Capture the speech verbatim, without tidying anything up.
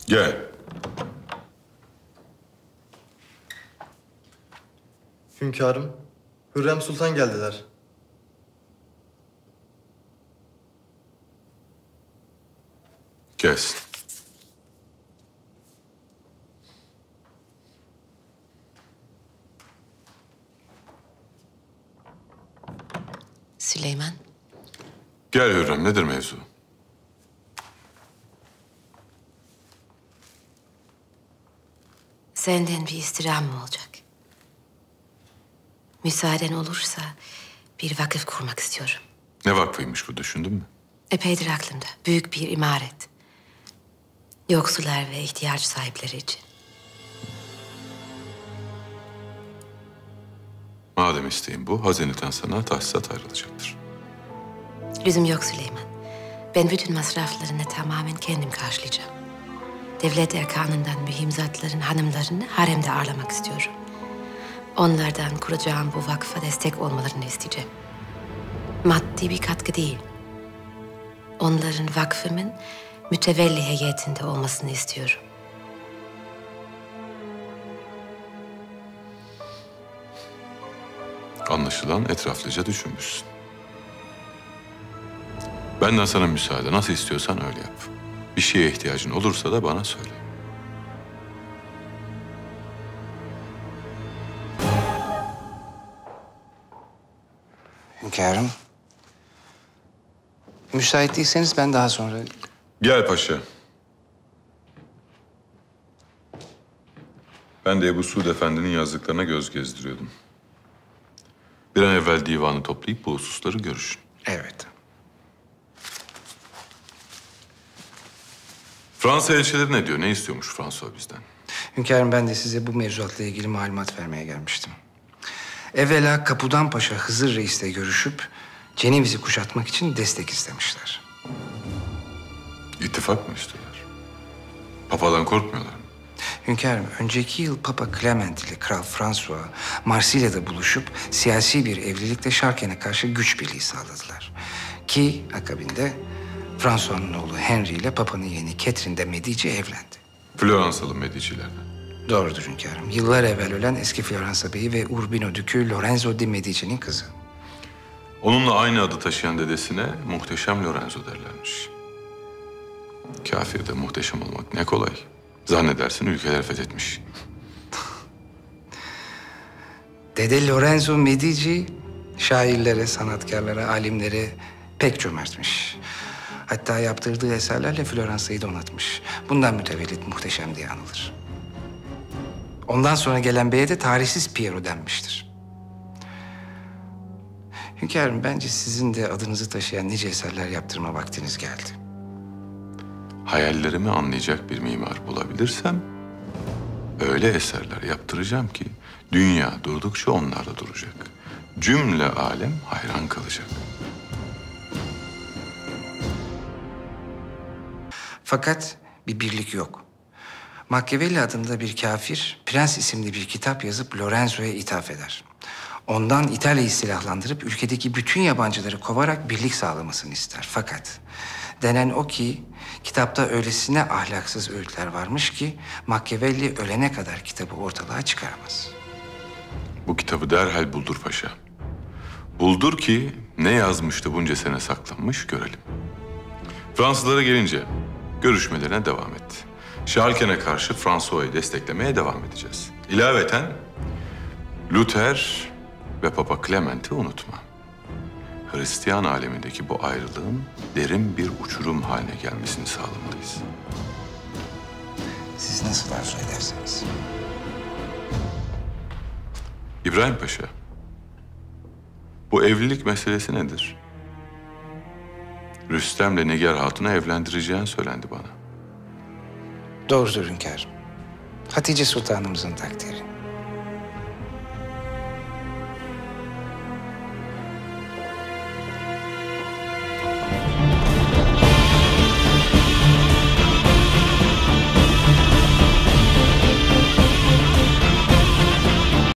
Gel. Hünkârım, Hürrem Sultan geldiler. Gelsin. Süleyman. Gel Hürrem, nedir mevzu? Senden bir istirham mı olacak? Müsaaden olursa bir vakıf kurmak istiyorum. Ne vakfıymış bu, düşündün mü? Epeydir aklımda. Büyük bir imaret. Yoksullar ve ihtiyaç sahipleri için. Madem isteğin bu, hazineden sana tahsisat ayrılacaktır. Lüzum yok Süleyman. Ben bütün masraflarını tamamen kendim karşılayacağım. Devlet erkanından mühim zatların hanımlarını haremde ağırlamak istiyorum. Onlardan kuracağım bu vakfa destek olmalarını isteyeceğim. Maddi bir katkı değil. Onların vakfımın mütevelli heyetinde olmasını istiyorum. Anlaşılan etraflıca düşünmüşsün. Benden sana müsaade, nasıl istiyorsan öyle yap. Bir şeye ihtiyacın olursa da bana söyle. Hünkârım. Müsait değilseniz ben daha sonra... Gel paşa. Ben de Ebu Suud Efendi'nin yazdıklarına göz gezdiriyordum. Bir an evvel divanı toplayıp bu hususları görüşün. Evet. Fransa elçileri ne diyor? Ne istiyormuş Fransa bizden? Hünkârım, ben de size bu mevzuatla ilgili malumat vermeye gelmiştim. Evvela Kapudan Paşa Hızır Reis'le görüşüp Ceneviz'i kuşatmak için destek istemişler. İttifak mı istiyorlar? Papadan korkmuyorlar mı? Hünkârım, önceki yıl Papa Clement ile Kral François Marsilya'da buluşup siyasi bir evlilikle Şarken'e karşı güç birliği sağladılar. Ki akabinde François'un oğlu Henry ile Papa'nın yeğeni Catherine de Medici evlendi. Floransalı Medici'lerle. Doğrudur hünkârım. Yıllar evvel ölen eski Floransa Bey'i ve Urbino Dükü Lorenzo di Medici'nin kızı. Onunla aynı adı taşıyan dedesine Muhteşem Lorenzo derlermiş. Kafirde muhteşem olmak ne kolay. Zannedersin ülkeler fethetmiş. Dede Lorenzo Medici şairlere, sanatkarlara, alimlere pek cömertmiş. Hatta yaptırdığı eserlerle Floransa'yı donatmış. Bundan mütevellit muhteşem diye anılır. Ondan sonra gelen beye de tarihsiz Piero denmiştir. Hünkârım, bence sizin de adınızı taşıyan nice eserler yaptırma vaktiniz geldi. Hayallerimi anlayacak bir mimar bulabilirsem öyle eserler yaptıracağım ki dünya durdukça onlar da duracak. Cümle alem hayran kalacak. Fakat bir birlik yok. Machiavelli adında bir kafir, Prens isimli bir kitap yazıp Lorenzo'ya ithaf eder. Ondan İtalya'yı silahlandırıp ülkedeki bütün yabancıları kovarak birlik sağlamasını ister. Fakat denen o ki kitapta öylesine ahlaksız öğütler varmış ki Machiavelli ölene kadar kitabı ortalığa çıkaramaz. Bu kitabı derhal buldur paşa. Buldur ki ne yazmıştı bunca sene saklanmış görelim. Fransızlara gelince görüşmelerine devam et. Şarken'e karşı François'ı desteklemeye devam edeceğiz. İlaveten Luther ve Papa Clement'i unutma. Hristiyan alemindeki bu ayrılığın derin bir uçurum haline gelmesini sağlamalıyız. Siz nasıl arzu ederseniz. İbrahim Paşa, bu evlilik meselesi nedir? Rüstem'le Nigar Hatun'u evlendireceğin söylendi bana. Doğrudur hünkârım. Hatice Sultanımızın takdiri.